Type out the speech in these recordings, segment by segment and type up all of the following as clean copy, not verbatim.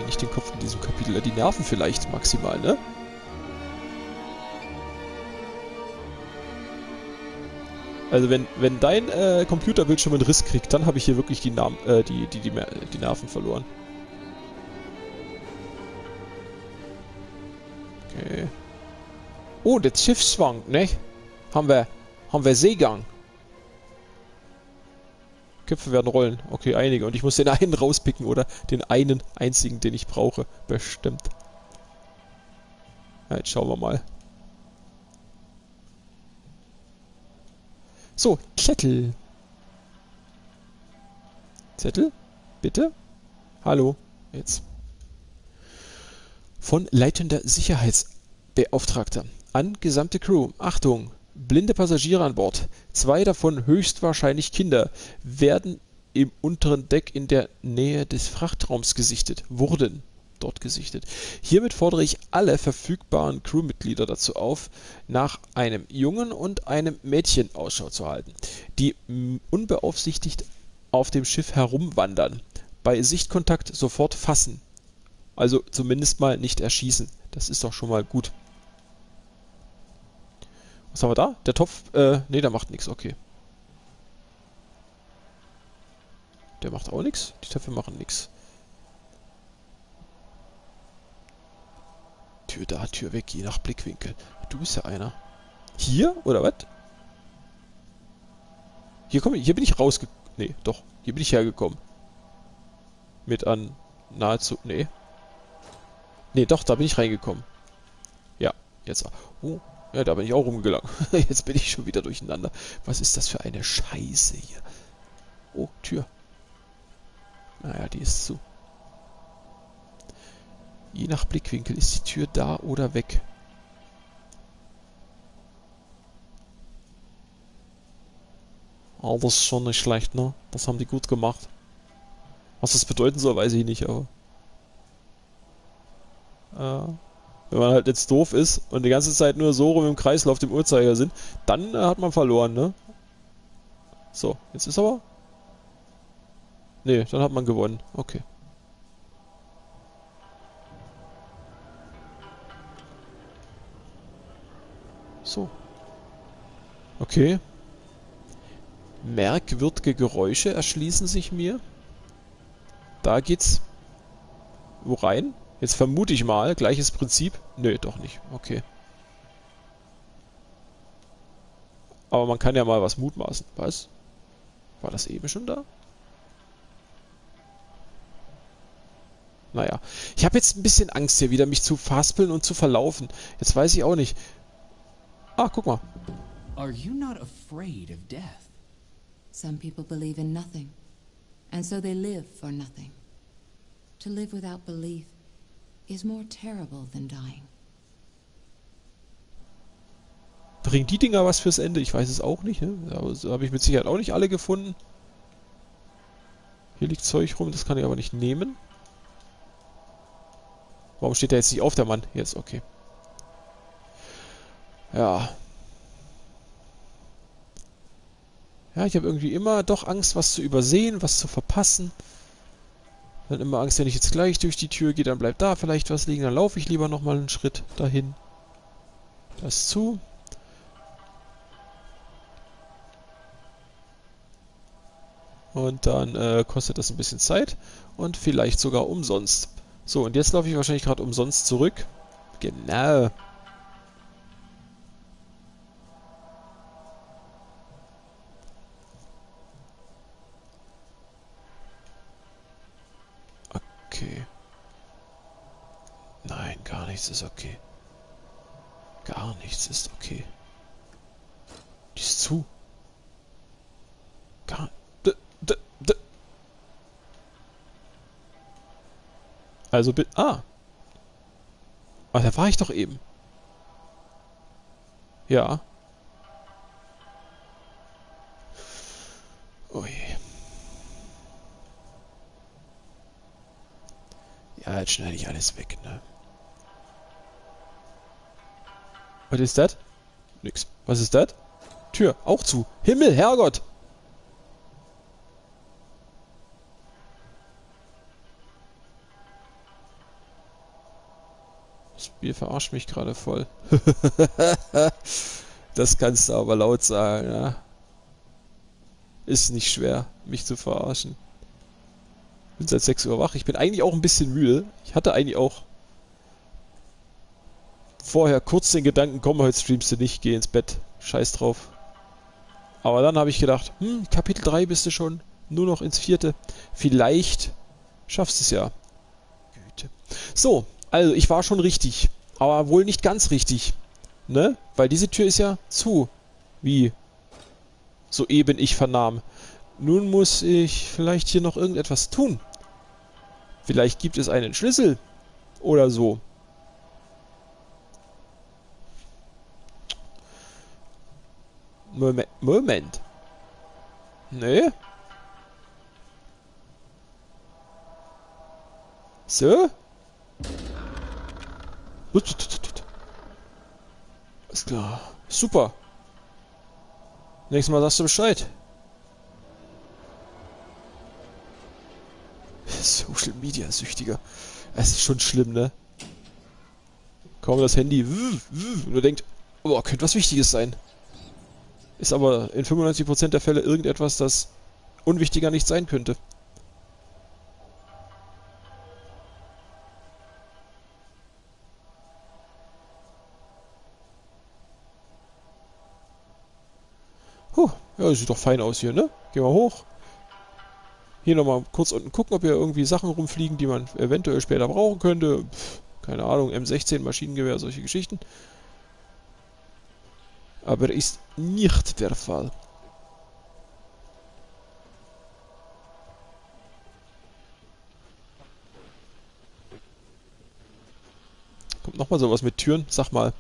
nicht den Kopf in diesem Kapitel. Die Nerven vielleicht maximal, ne? Also wenn dein Computerbildschirm einen Riss kriegt, dann habe ich hier wirklich die Nerven verloren. Okay. Oh, das Schiff schwankt, ne? Haben wir Seegang. Köpfe werden rollen. Okay, einige. Und ich muss den einen rauspicken, oder? Den einen einzigen, den ich brauche. Bestimmt. Ja, jetzt schauen wir mal. So, Zettel. Zettel? Bitte? Hallo. Jetzt. Von leitender Sicherheitsbeauftragter an gesamte Crew. Achtung! Blinde Passagiere an Bord. 2 davon höchstwahrscheinlich Kinder werden im unteren Deck in der Nähe des Frachtraums gesichtet. Wurden dort gesichtet. Hiermit fordere ich alle verfügbaren Crewmitglieder dazu auf, nach einem Jungen und einem Mädchen Ausschau zu halten, die unbeaufsichtigt auf dem Schiff herumwandern. Bei Sichtkontakt sofort fassen. Also zumindest mal nicht erschießen. Das ist doch schon mal gut. Was haben wir da? Der Topf? Ne, der macht nichts. Okay. Der macht auch nichts. Die Töpfe machen nichts. Tür da, Tür weg, je nach Blickwinkel. Du bist ja einer. Hier? Oder was? Hier bin ich rausgekommen. Nee, doch. Hier bin ich hergekommen. Mit an nahezu... Nee. Nee, doch, da bin ich reingekommen. Ja, jetzt... Oh, ja, da bin ich auch rumgelangt. Jetzt bin ich schon wieder durcheinander. Was ist das für eine Scheiße hier? Oh, Tür. Naja, die ist zu. Je nach Blickwinkel ist die Tür da oder weg. Oh, das ist schon nicht schlecht, ne? Das haben die gut gemacht. Was das bedeuten soll, weiß ich nicht, aber... wenn man halt jetzt doof ist und die ganze Zeit nur so rum im Kreislauf dem Uhrzeigersinn, dann hat man verloren, ne? So, jetzt ist aber... Nee, dann hat man gewonnen. Okay. So. Okay. Merkwürdige Geräusche erschließen sich mir. Da geht's... Wo rein? Jetzt vermute ich mal, gleiches Prinzip. Nö, doch nicht. Okay. Aber man kann ja mal was mutmaßen. Was? War das eben schon da? Naja. Ich habe jetzt ein bisschen Angst hier wieder, mich zu verhaspeln und zu verlaufen. Jetzt weiß ich auch nicht. Ah, guck mal. Are you not afraid of death? Some people believe in nothing, and so they live for nothing. To live without belief is more terrible than dying. Bringen die Dinger was fürs Ende? Ich weiß es auch nicht, ne? Aber so habe ich mit Sicherheit auch nicht alle gefunden. Hier liegt Zeug rum, das kann ich aber nicht nehmen. Warum steht der jetzt nicht auf, der Mann? Jetzt, okay. Ja. Ja, ich habe irgendwie immer doch Angst, was zu übersehen, was zu verpassen. Dann immer Angst, wenn ich jetzt gleich durch die Tür gehe, dann bleibt da vielleicht was liegen. Dann laufe ich lieber nochmal einen Schritt dahin. Das zu. Und dann kostet das ein bisschen Zeit. Und vielleicht sogar umsonst. So, und jetzt laufe ich wahrscheinlich gerade umsonst zurück. Genau. Okay. Nein, gar nichts ist okay. Gar nichts ist okay. Die ist zu. Gar... Also bitte... Ah! Ah, da war ich doch eben. Ja. Oh je. Ja, jetzt schneide ich alles weg, ne? Was ist das? Nix. Was ist das? Tür, auch zu. Himmel, Herrgott! Das Spiel verarscht mich gerade voll. Das kannst du aber laut sagen, ja. Ist nicht schwer, mich zu verarschen. Bin seit 6 Uhr wach. Ich bin eigentlich auch ein bisschen müde. Ich hatte eigentlich auch vorher kurz den Gedanken, komm, heute streamst du nicht, geh ins Bett. Scheiß drauf. Aber dann habe ich gedacht, Kapitel 3 bist du schon, nur noch ins 4. Vielleicht schaffst du es ja. Güte. So, also ich war schon richtig, aber wohl nicht ganz richtig. Ne? Weil diese Tür ist ja zu. Wie soeben ich vernahm. Nun muss ich vielleicht hier noch irgendetwas tun. Vielleicht gibt es einen Schlüssel. Oder so. Moment. Ne? So? Alles klar. Super. Nächstes Mal sagst du Bescheid. Social Media Süchtiger. Es ist schon schlimm, ne? Kaum das Handy. Und du denkst, oh, könnte was Wichtiges sein. Ist aber in 95% der Fälle irgendetwas, das unwichtiger nicht sein könnte. Ja, sieht doch fein aus hier, ne? Gehen wir hoch. Hier nochmal kurz unten gucken, ob hier irgendwie Sachen rumfliegen, die man eventuell später brauchen könnte. Keine Ahnung, M16, Maschinengewehr, solche Geschichten. Aber ist nicht der Fall. Kommt nochmal sowas mit Türen? Sag mal.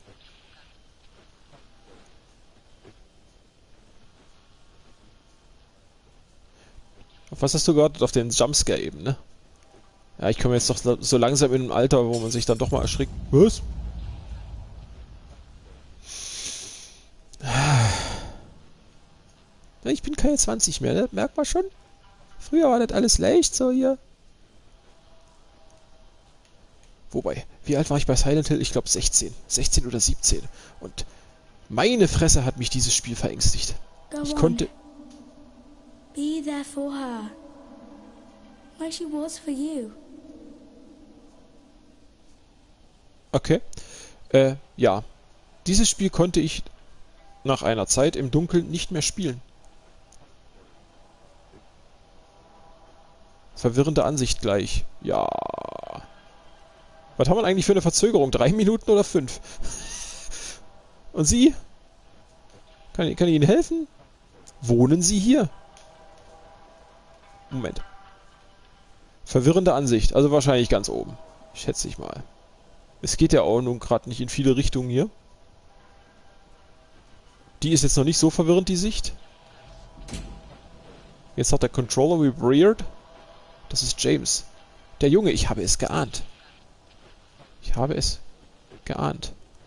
Auf was hast du gewartet? Auf den Jumpscare eben, ne? Ja, ich komme jetzt doch so langsam in ein Alter, wo man sich dann doch mal erschrickt. Was? Ja, ich bin keine 20 mehr, ne? Merkt man schon? Früher war das alles leicht, so hier. Wobei, wie alt war ich bei Silent Hill? Ich glaube 16. 16 oder 17. Und meine Fresse hat mich dieses Spiel verängstigt. Ich konnte... Be there for her. Like she was for you. Okay. Ja. Dieses Spiel konnte ich nach einer Zeit im Dunkeln nicht mehr spielen. Verwirrende Ansicht gleich. Ja. Was haben wir eigentlich für eine Verzögerung? 3 Minuten oder 5? Und Sie? Kann ich Ihnen helfen? Wohnen Sie hier? Moment. Verwirrende Ansicht. Also wahrscheinlich ganz oben. Schätze ich mal. Es geht ja auch nun gerade nicht in viele Richtungen hier. Die ist jetzt noch nicht so verwirrend, die Sicht. Jetzt hat der Controller vibriert. Das ist James. Der Junge, ich habe es geahnt. Ich habe es geahnt.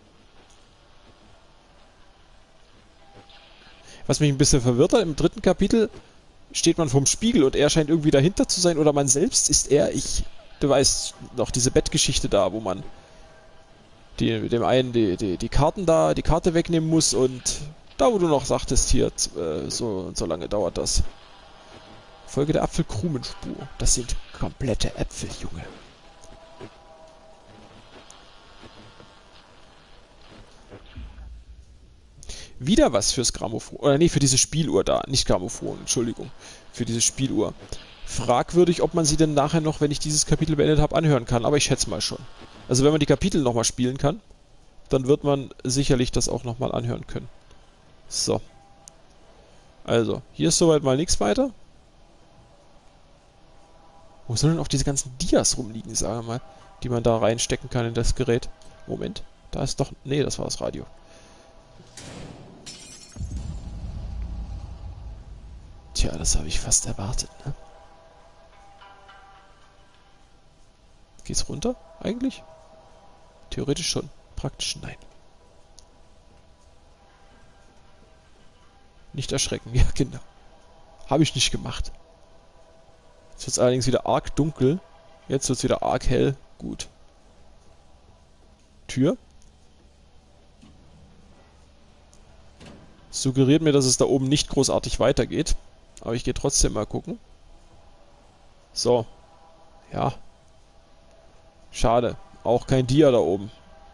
Was mich ein bisschen verwirrt hat, im 3. Kapitel steht man vorm Spiegel und er scheint irgendwie dahinter zu sein oder man selbst ist er. Du weißt noch, diese Bettgeschichte da, wo man dem einen die Karte wegnehmen muss und da, wo du noch sagtest, hier, so lange dauert das. Folge der Apfelkrumenspur. Das sind komplette Äpfel, Junge. Wieder was fürs Grammophon. Oder nee, für diese Spieluhr da. Nicht Grammophon, Entschuldigung. Für diese Spieluhr. Fragwürdig, ob man sie denn nachher noch, wenn ich dieses Kapitel beendet habe, anhören kann. Aber ich schätze mal schon. Also wenn man die Kapitel nochmal spielen kann, dann wird man sicherlich das auch nochmal anhören können. So. Also, hier ist soweit mal nichts weiter. Wo sollen denn auch diese ganzen Dias rumliegen, sagen wir mal, die man da reinstecken kann in das Gerät? Moment, da ist doch... Nee, das war das Radio. Tja, das habe ich fast erwartet, ne? Geht's runter, eigentlich? Theoretisch schon. Praktisch nein. Nicht erschrecken, ja genau. Habe ich nicht gemacht. Jetzt wird es allerdings wieder arg dunkel. Jetzt wird es wieder arg hell. Gut. Tür. Suggeriert mir, dass es da oben nicht großartig weitergeht. Aber ich gehe trotzdem mal gucken. So. Ja. Schade. Auch kein Dia da oben.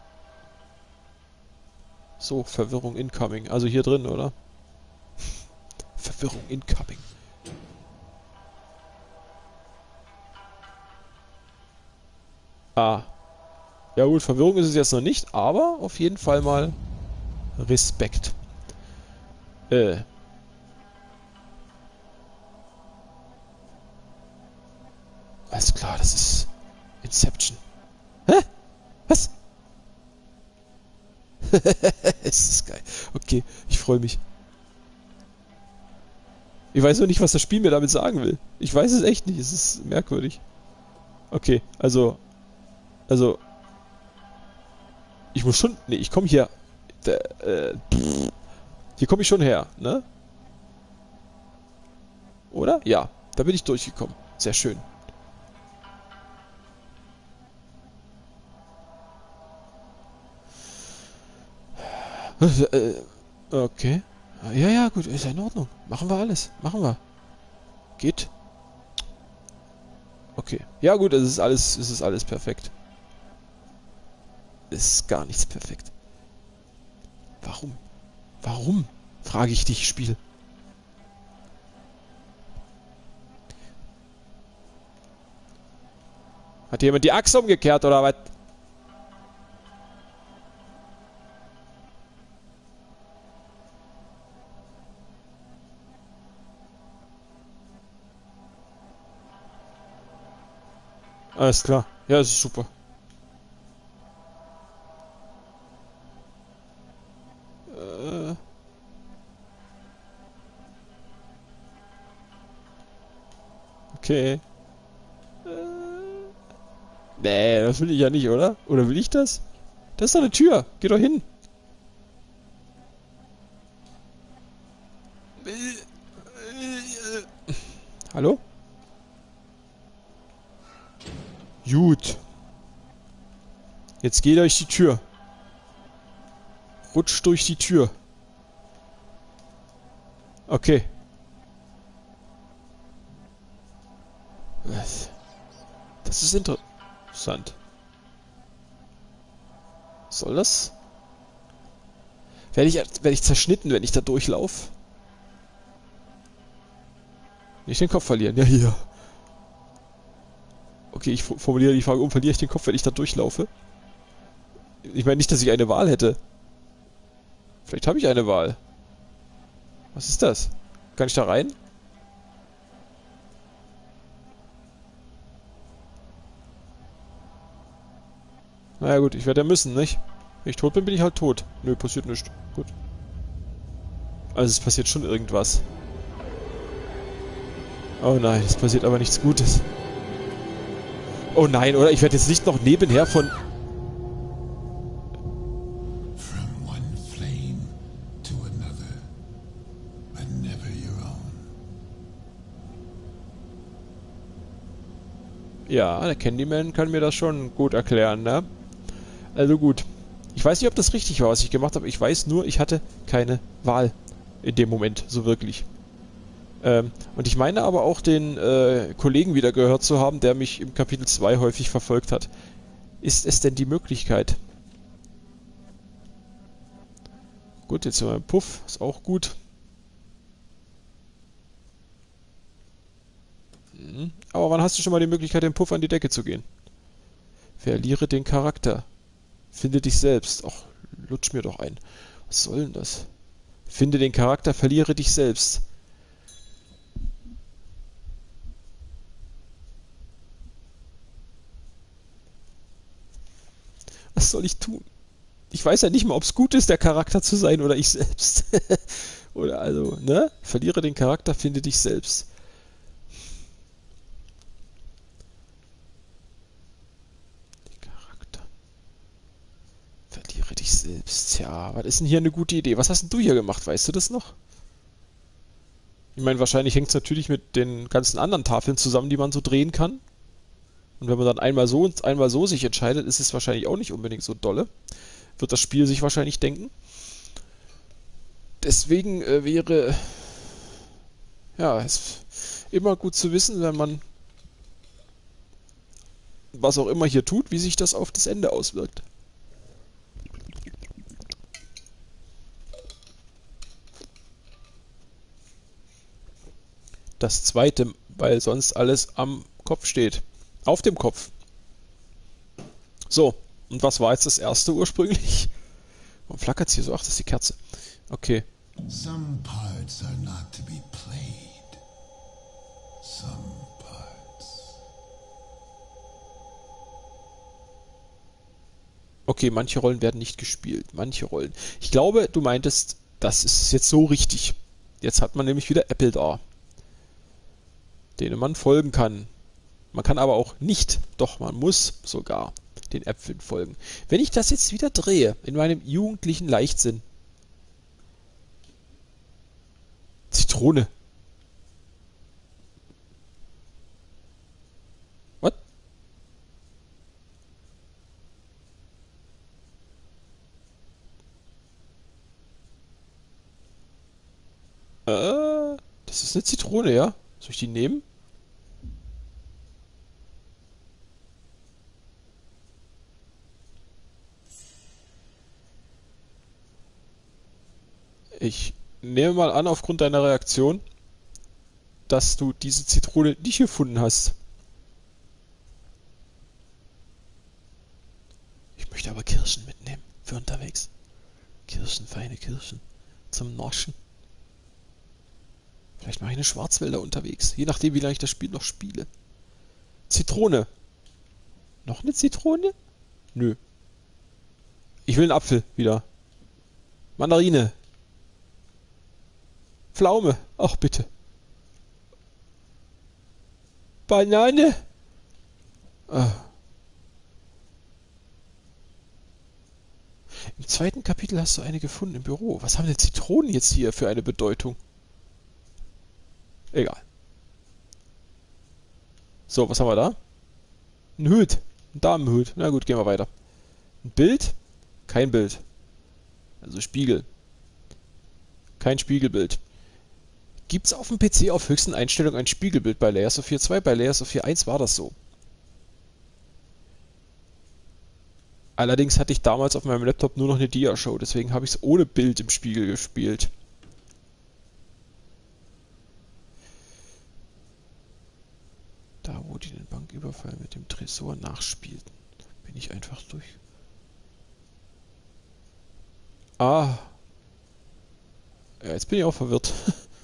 So, Verwirrung incoming. Also hier drin, oder? Verwirrung incoming. Ah. Ja gut, Verwirrung ist es jetzt noch nicht, aber auf jeden Fall mal Respekt. Alles klar, das ist Inception. Hä? Was? Es ist geil. Okay, ich freue mich. Ich weiß noch nicht, was das Spiel mir damit sagen will. Ich weiß es echt nicht. Es ist merkwürdig. Okay, also... Ich muss schon... Nee, ich komme hier... Hier komme ich schon her, ne? Oder? Ja, da bin ich durchgekommen. Sehr schön. Okay. Ja, ja, gut, ist ja in Ordnung. Machen wir alles. Machen wir. Geht. Okay. Ja gut, es ist alles perfekt. Es ist gar nichts perfekt. Warum? Warum? Frage ich dich, Spiel. Hat jemand die Achse umgekehrt oder was? Alles klar. Ja, das ist super. Okay. Nee, das will ich ja nicht, oder? Oder will ich das? Das ist doch eine Tür. Geh doch hin. Hallo? Gut. Jetzt geh durch die Tür. Rutsch durch die Tür. Okay. Was? Das ist interessant. Soll das? Werde ich zerschnitten, wenn ich da durchlaufe? Nicht den Kopf verlieren. Ja, hier. Okay, ich formuliere die Frage um. Verliere ich den Kopf, wenn ich da durchlaufe? Ich meine nicht, dass ich eine Wahl hätte. Vielleicht habe ich eine Wahl. Was ist das? Kann ich da rein? Naja gut, ich werde ja müssen, nicht? Wenn ich tot bin, bin ich halt tot. Nö, passiert nichts. Gut. Also es passiert schon irgendwas. Oh nein, es passiert aber nichts Gutes. Oh nein, oder? Ich werde jetzt nicht noch nebenher von... From one flame to another, but never your own. Ja, der Candyman kann mir das schon gut erklären, ne? Also gut. Ich weiß nicht, ob das richtig war, was ich gemacht habe. Ich weiß nur, ich hatte keine Wahl in dem Moment, so wirklich. Und ich meine aber auch den Kollegen wieder gehört zu haben, der mich im Kapitel 2 häufig verfolgt hat. Ist es denn die Möglichkeit? Gut, jetzt sind wir im Puff. Ist auch gut. Aber wann hast du schon mal die Möglichkeit, im Puff an die Decke zu gehen? Verliere den Charakter. Finde dich selbst. Ach, lutsch mir doch ein. Was soll denn das? Finde den Charakter, verliere dich selbst. Was soll ich tun? Ich weiß ja nicht mal, ob es gut ist, der Charakter zu sein oder ich selbst. Oder also, ne? Verliere den Charakter, finde dich selbst. Den Charakter. Verliere dich selbst. Tja, was ist denn hier eine gute Idee? Was hast denn du hier gemacht? Weißt du das noch? Ich meine, wahrscheinlich hängt es natürlich mit den ganzen anderen Tafeln zusammen, die man so drehen kann. Und wenn man dann einmal so und einmal so sich entscheidet, ist es wahrscheinlich auch nicht unbedingt so dolle. Wird das Spiel sich wahrscheinlich denken. Deswegen wäre es immer gut zu wissen, wenn man was auch immer hier tut, wie sich das auf das Ende auswirkt. Das zweite, weil sonst alles am Kopf steht. Auf dem Kopf. So, und was war jetzt das erste ursprünglich? Warum flackert es hier so? Ach, das ist die Kerze. Okay. Some parts are not to be played. Some parts. Okay, manche Rollen werden nicht gespielt. Manche Rollen. Ich glaube, du meintest, das ist jetzt so richtig. Jetzt hat man nämlich wieder Apple da, denen man folgen kann. Man kann aber auch nicht, doch man muss sogar den Äpfeln folgen. Wenn ich das jetzt wieder drehe, in meinem jugendlichen Leichtsinn. Zitrone. What? Das ist eine Zitrone, ja? Soll ich die nehmen? Ich nehme mal an, aufgrund deiner Reaktion, dass du diese Zitrone nicht gefunden hast. Ich möchte aber Kirschen mitnehmen für unterwegs. Kirschen, feine Kirschen. Zum Naschen. Vielleicht mache ich eine Schwarzwälder unterwegs. Je nachdem, wie lange ich das Spiel noch spiele. Zitrone. Noch eine Zitrone? Nö. Ich will einen Apfel wieder. Mandarine. Pflaume. Ach, bitte. Banane. Ah. Im zweiten Kapitel hast du eine gefunden im Büro. Was haben denn Zitronen jetzt hier für eine Bedeutung? Egal. So, was haben wir da? Ein Hut. Ein Damenhut. Na gut, gehen wir weiter. Ein Bild? Kein Bild. Also Spiegel. Kein Spiegelbild. Gibt es auf dem PC auf höchsten Einstellungen ein Spiegelbild bei Layers of Fear 2? Bei Layers of Fear 1 war das so. Allerdings hatte ich damals auf meinem Laptop nur noch eine Dia-Show, deswegen habe ich es ohne Bild im Spiegel gespielt. Da, wo die den Banküberfall mit dem Tresor nachspielten, bin ich einfach durch. Ah. Ja, jetzt bin ich auch verwirrt.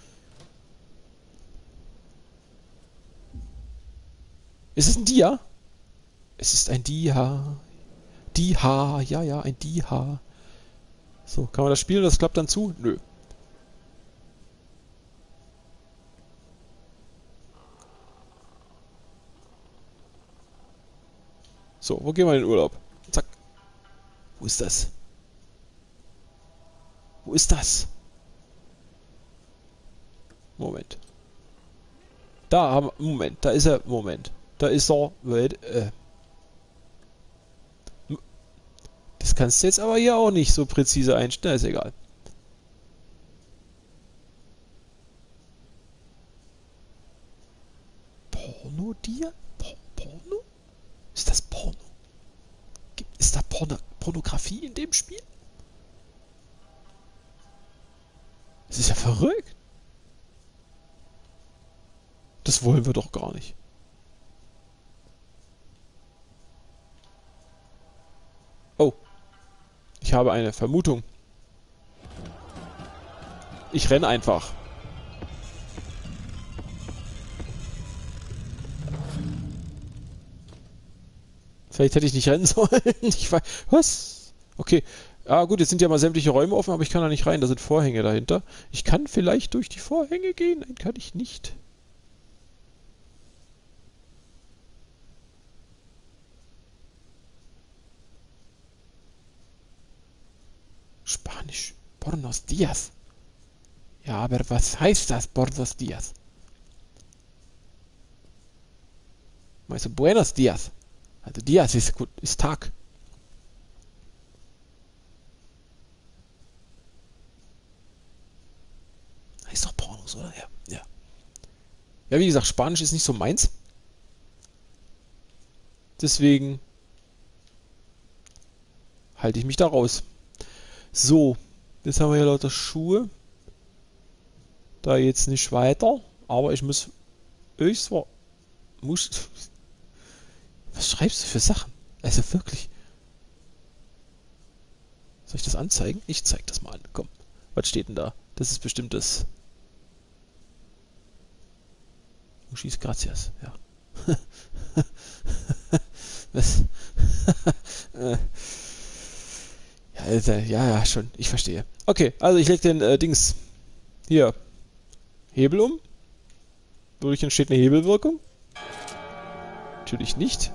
Ist es ein Dia? Es ist ein Dia. Dia, ja, ja, ein Dia. So, kann man das spielen? Das klappt dann zu? Nö. So, wo gehen wir in den Urlaub? Zack. Wo ist das? Wo ist das? Moment. Da haben wir... Moment, da ist er... Moment. Da ist er... Das kannst du jetzt aber hier auch nicht so präzise einstellen. Ist egal. Porno-Dia? Porno? Ist das Porno? Ist da Pornografie in dem Spiel? Das ist ja verrückt. Das wollen wir doch gar nicht. Oh. Ich habe eine Vermutung. Ich renne einfach. Vielleicht hätte ich nicht rennen sollen. Ich weiß. Was? Okay. Ah gut, jetzt sind ja mal sämtliche Räume offen, aber ich kann da nicht rein. Da sind Vorhänge dahinter. Ich kann vielleicht durch die Vorhänge gehen. Nein, kann ich nicht. Spanisch. Buenos Dias. Ja, aber was heißt das, Buenos Dias? Meinst du Buenos Dias? Also Dias ist gut, ist Tag. Ist doch Pornos, oder? Ja, ja. Ja, wie gesagt, Spanisch ist nicht so meins. Deswegen halte ich mich da raus. So, jetzt haben wir hier lauter Schuhe. Da jetzt nicht weiter. Aber ich muss... Was schreibst du für Sachen? Also wirklich. Soll ich das anzeigen? Ich zeig das mal an. Komm. Was steht denn da? Das ist bestimmt das... Muchis gracias. Ja. Was? Ja, schon. Ich verstehe. Okay, also ich lege den Dings hier. Hebel um. Dadurch entsteht eine Hebelwirkung. Natürlich nicht.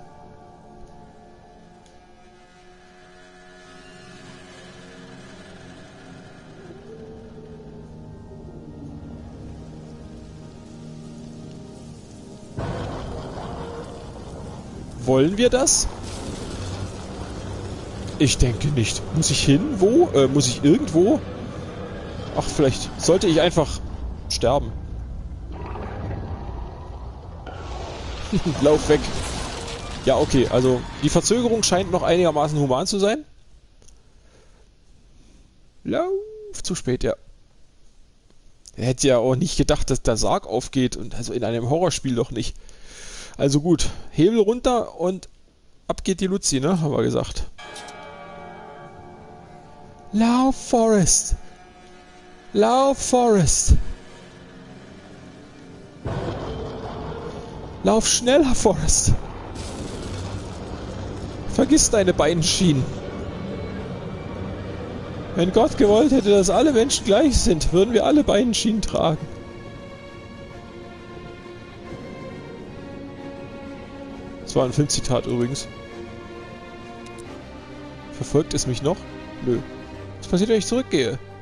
Wollen wir das? Ich denke nicht. Muss ich hin? Wo? Muss ich irgendwo? Ach, vielleicht sollte ich einfach sterben. Lauf weg. Ja, okay. Also, die Verzögerung scheint noch einigermaßen human zu sein. Lauf. Zu spät, ja. Er hätte ja auch nicht gedacht, dass der Sarg aufgeht. Und also in einem Horrorspiel doch nicht. Also gut. Hebel runter und ab geht die Luzi, ne? Haben wir gesagt. Lauf, Forrest! Lauf, Forrest! Lauf schneller, Forrest! Vergiss deine Beinschienen! Wenn Gott gewollt hätte, dass alle Menschen gleich sind, würden wir alle Beinschienen tragen. Das war ein Filmzitat übrigens. Verfolgt es mich noch? Nö. Was passiert, wenn ich zurückgehe?